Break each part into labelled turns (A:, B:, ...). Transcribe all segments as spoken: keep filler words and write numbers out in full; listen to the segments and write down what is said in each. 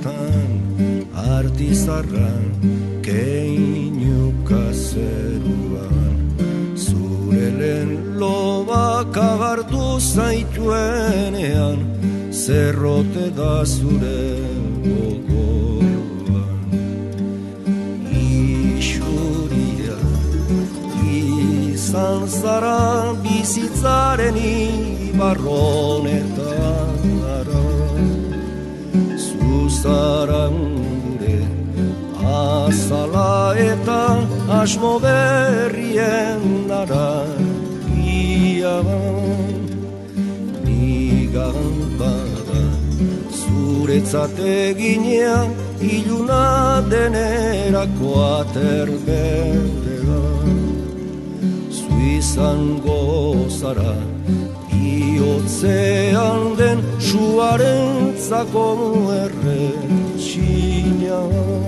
A: bertan artizarran keinuka zeruan zure lehen lobak agartu zaituenean zerrote da zure gogoan isuria izan zara bizitzaren ibarronetara zuzara gure azala eta asmo berrien dara ia nigan bada zuretzat eginea iluna denerako aterberdea zu izango zara bihotzean den suarentzako erretxina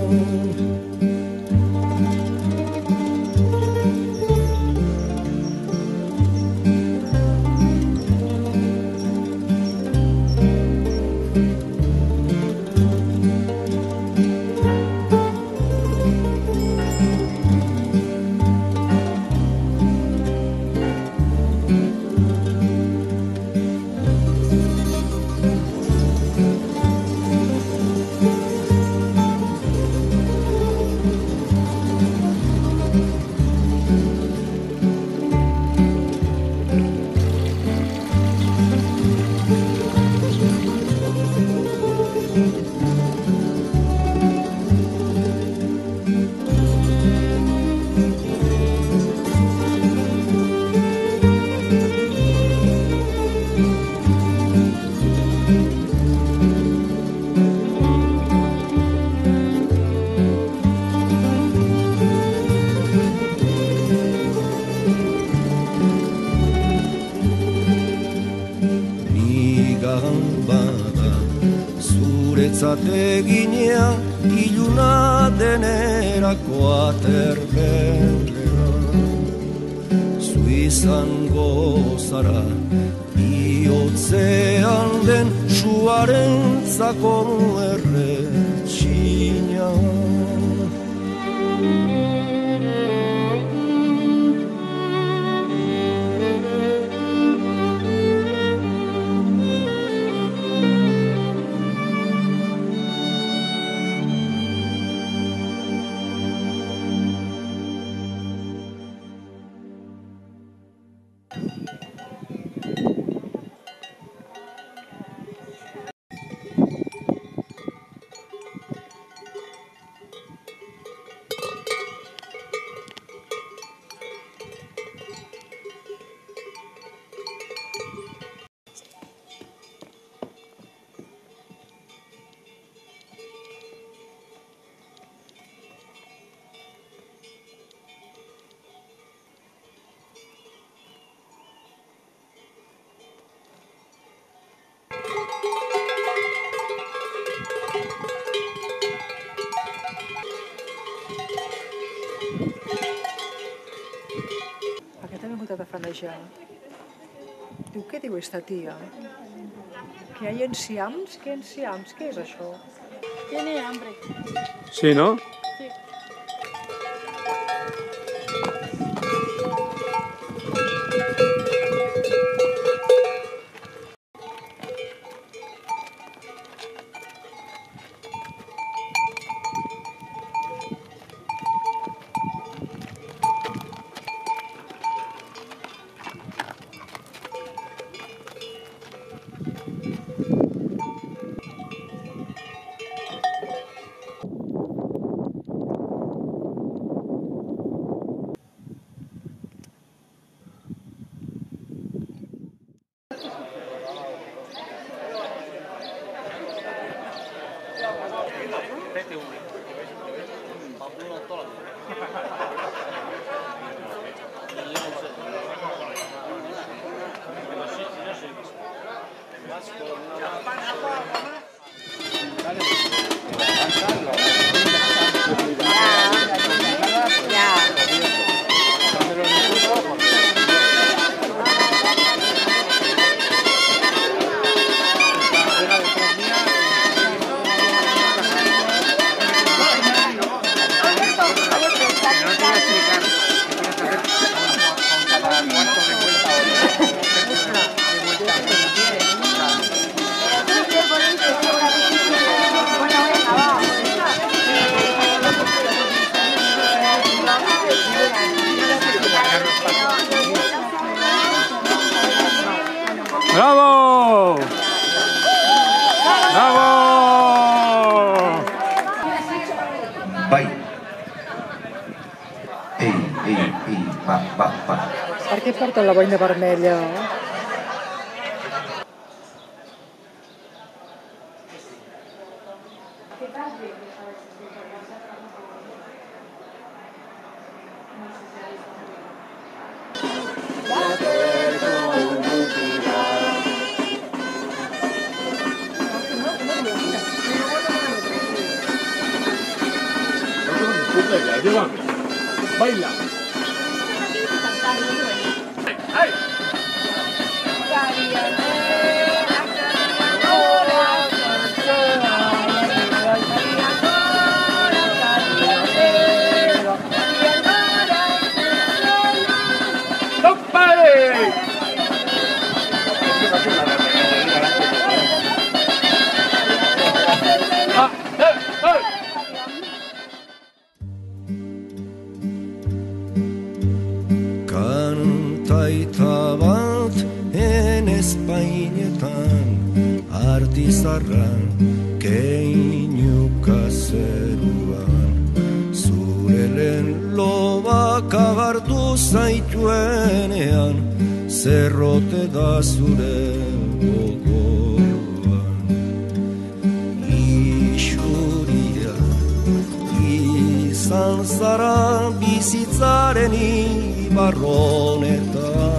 A: eginea iluna denerako aterberdea zu izango zara bihotzean den suarentzako erretxina
B: de fanejar. Diu, què diu esta tia? Que hay enciams? Què enciams? Què és això?
C: Tiene hambre.
D: Sí, ¿no?
C: Sí.
D: Va, va.
B: Per què porten la boina vermella?
E: Baila. ¡Ay!
A: Kantaita bat en Espainetan artizarran keinuka zeruan zure lehen lobak agartu zaituenean zerrote da zure gogoan isuria izan zara bizitzaren ibarronetan